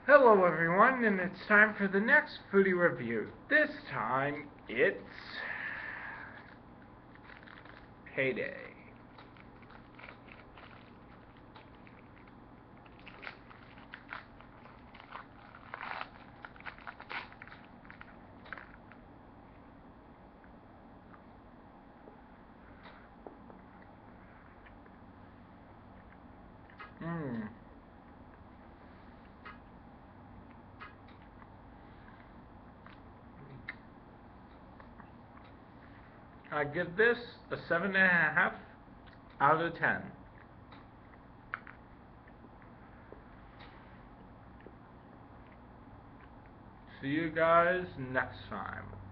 Hello everyone, and it's time for the next foodie review. This time, it's payday. I give this a 7.5 out of 10. See you guys next time.